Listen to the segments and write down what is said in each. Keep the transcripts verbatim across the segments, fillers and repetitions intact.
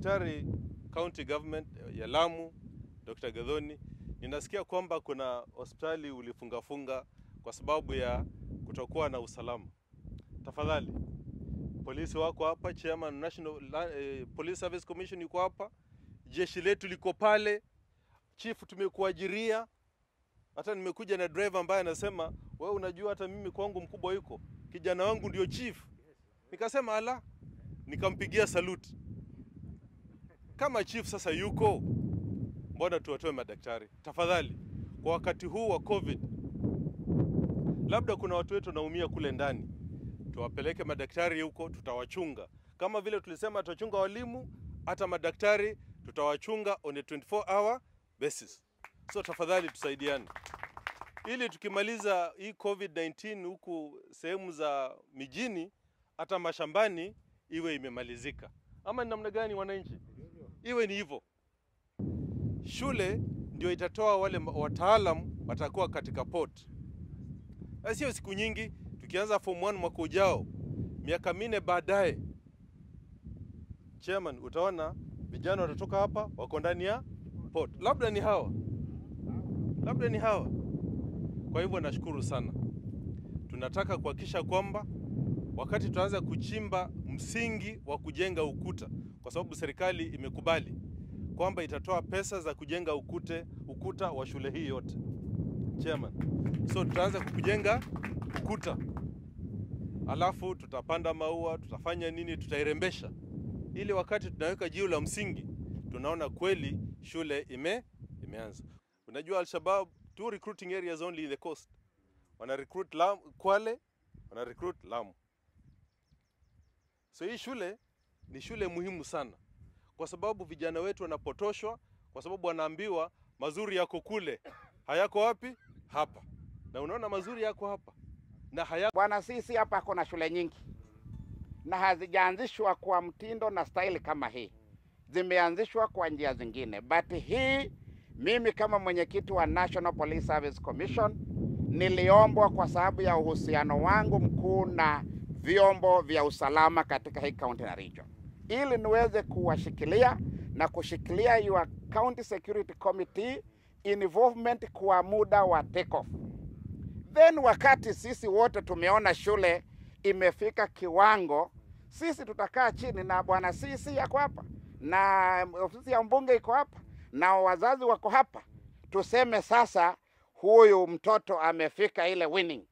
Daktari County Government ya Lamu, Doctor Gathoni, ninasikia kwamba kuna hospitali ulifunga-funga kwa sababu ya kutokuwa na usalama. Tafadhali, polisi wako hapa, Chairman National eh, Police Service Commission yuko hapa, jeshi letu liko pale, chief tumekuajiria. Hata nimekuja na driver ambaye anasema, wewe unajua hata mimi kwangu mkubwa yuko, kijana wangu ndio chief. Nikasema ala, nikampigia salute. Kama chief sasa yuko, mbona tuwatoe madaktari? Tafadhali, kwa wakati huu wa COVID, labda kuna watu wetu naumia kule ndani, tuwapeleke madaktari huko, tutawachunga. Kama vile tulisema tutachunga walimu, hata madaktari tutawachunga on a twenty-four hour basis. So tafadhali tusaidiane, ili tukimaliza hii COVID nineteen huku sehemu za mijini, hata mashambani iwe imemalizika. Ama ni namna gani wananchi? Iwe ni hivyo. Shule ndio itatoa wale wataalam watakuwa katika port. Sio siku nyingi, tukianza form one mwaka ujao, miaka minne baadaye, Chairman, utaona vijana watatoka hapa wako ndani ya port. Labda ni hawa. Labda ni hawa. Kwa hivyo nashukuru sana. Tunataka kuhakikisha kwamba wakati tuanza kuchimba msingi wa kujenga ukuta, kwa sababu serikali imekubali kwamba itatoa pesa za kujenga ukute, ukuta wa shule hii yote. Chairman. So tutaanza kujenga ukuta. Alafu tutapanda maua, tutafanya nini, tutairembesha. Ili wakati tunaweka jiwe la msingi, tunaona kweli shule ime imeanza. Unajua Al-Shabaab, two recruiting areas only in the coast. Wana recruit Lamu, Kwale, wana recruit Lamu. So hii shule ni shule muhimu sana. Kwa sababu vijana wetu wanapotoshwa, kwa sababu wanaambiwa mazuri yako kule. Hayako wapi? Hapa. Na unaona mazuri yako hapa. Na hayako. Bwana, sisi hapa kuna shule nyingi. Na hazijaanzishwa kwa mtindo na style kama hii. Zimeanzishwa kwa njia zingine. But hii, mimi kama mwenyekiti wa National Police Service Commission, niliombwa kwa sababu ya uhusiano wangu mkuu na vyombo vya usalama katika hii county na region, ili niweze kuwashikilia na kushikilia your county security committee involvement kwa muda wa take off. Then wakati sisi wote tumeona shule imefika kiwango, sisi tutakaa chini na bwana sisi yako hapa, na ofisi ya mbunge iko hapa, na wazazi wako hapa, tuseme sasa huyu mtoto amefika ile winning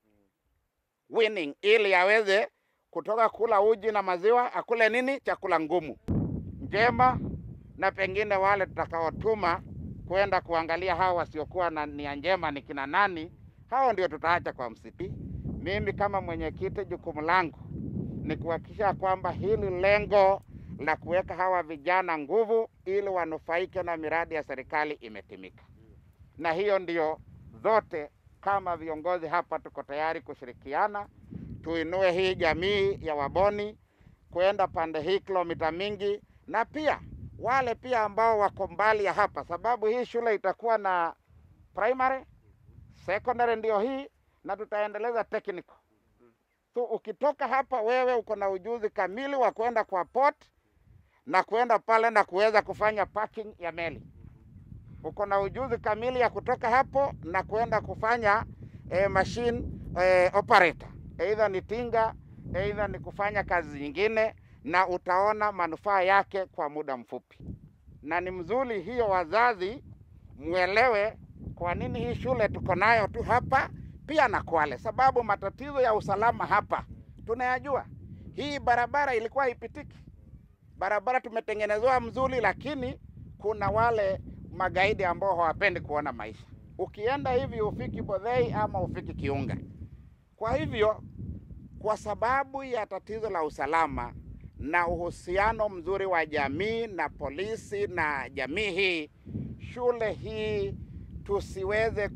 winning ili aweze kutoka kula uji na maziwa akule nini, chakula ngumu njema. Na pengine wale tutakaotuma kwenda kuangalia hao wasiokuwa na nia njema ni kina nani, hao ndio tutaacha kwa msiti. Mimi kama mwenyekiti, jukumu langu ni kuhakikisha kwamba hili lengo la kuweka hawa vijana nguvu ili wanufaike na miradi ya serikali imetimika. Na hiyo ndio zote kama viongozi hapa tuko tayari kushirikiana, tuinue hii jamii ya Waboni kwenda pande hii kilomita mingi, na pia wale pia ambao wako mbali ya hapa, sababu hii shule itakuwa na primary, secondary ndio hii, na tutaendeleza technical. So ukitoka hapa wewe uko na ujuzi kamili wa kwenda kwa port na kwenda pale na kuweza kufanya parking ya meli. Uko na ujuzi kamili ya kutoka hapo na kwenda kufanya eh, machine eh, operator. Either ni tinga, either ni kufanya kazi nyingine, na utaona manufaa yake kwa muda mfupi. Na ni mzuri hiyo wazazi muelewe kwa nini hii shule tuko nayo tu hapa pia na Kwale, sababu matatizo ya usalama hapa tunayajua. Hii barabara ilikuwa ipitiki. Barabara tumetengenezwa mzuri, lakini kuna wale magaidi ambao hawapendi kuona maisha. Ukienda hivi ufiki Bodhei ama ufiki Kiunga. Kwa hivyo, kwa sababu ya tatizo la usalama na uhusiano mzuri wa jamii na polisi na jamii hii, shule hii tusiweze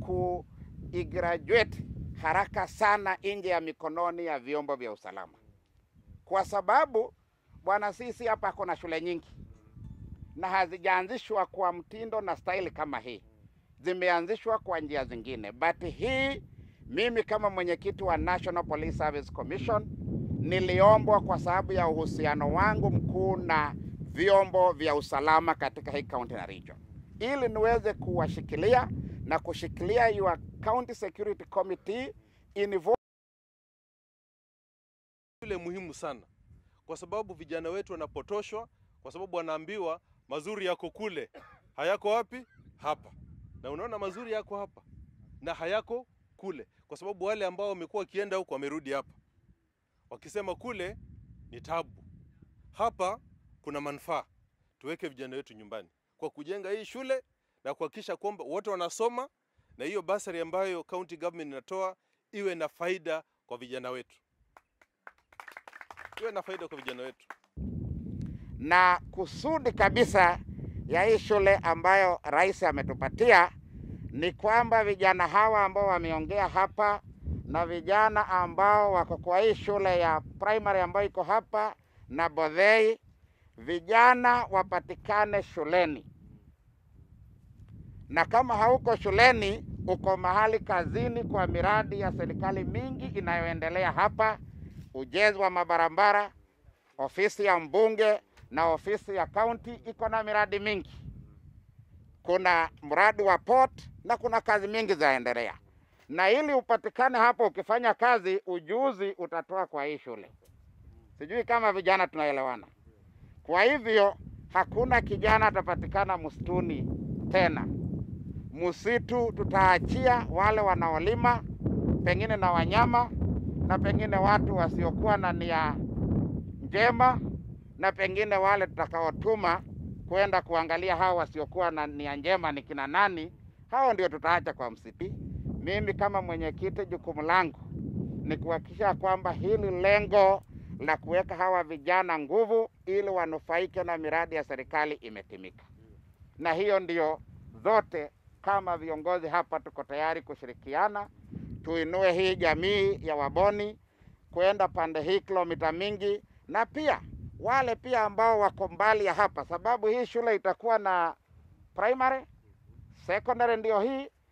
kuigraduate haraka sana nje ya mikononi ya vyombo vya usalama. Kwa sababu bwana, sisi hapa kuna shule nyingi na hazijaanzishwa kwa mtindo na style kama hii. Zimeanzishwa kwa njia zingine. But hii, mimi kama mwenyekiti wa National Police Service Commission, niliombwa kwa sababu ya uhusiano wangu mkuu na vyombo vya usalama katika hii county na region, ili niweze kuwashikilia na kushikilia your county security committee involved. Ile muhimu sana, kwa sababu vijana wetu wanapotoshwa, kwa sababu wanaambiwa mazuri yako kule, hayako wapi? Hapa. Na unaona mazuri yako hapa na hayako kule, kwa sababu wale ambao wamekuwa wakienda huko wamerudi hapa wakisema kule ni tabu, hapa kuna manufaa. Tuweke vijana wetu nyumbani kwa kujenga hii shule na kuhakikisha kwamba wote wanasoma, na hiyo basari ambayo county government inatoa iwe na faida kwa vijana wetu, iwe na faida kwa vijana wetu. Na kusudi kabisa ya hii shule ambayo rais ametupatia ni kwamba vijana hawa ambao wameongea hapa na vijana ambao wako kwa hii shule ya primary ambayo iko hapa na Bodhei, vijana wapatikane shuleni. Na kama hauko shuleni, uko mahali kazini kwa miradi ya serikali mingi inayoendelea hapa, ujenzi wa mabarabara, ofisi ya mbunge na ofisi ya county iko na miradi mingi. Kuna mradi wa port na kuna kazi mingi zaendelea. Na ili upatikane hapo ukifanya kazi, ujuzi utatoa kwa hii shule. Sijui kama vijana tunaelewana. Kwa hivyo hakuna kijana atapatikana msituni tena. Msitu tutaachia wale wanaolima, pengine na wanyama, na pengine watu wasiokuwa na nia njema, na pengine wale tutakaotuma kwenda kuangalia hao wasiokuwa na nia njema ni kina nani. Hao ndio tutaacha kwa msitu. Mimi kama mwenyekiti, jukumu langu ni kuhakikisha kwamba hili lengo la kuweka hawa vijana nguvu ili wanufaike na miradi ya serikali imetimika. Na hiyo ndio zote, kama viongozi hapa tuko tayari kushirikiana, tuinue hii jamii ya Waboni kwenda pande hii kilomita mingi, na pia wale pia ambao wako mbali ya hapa, sababu hii shule itakuwa na primary, secondary ndio hii,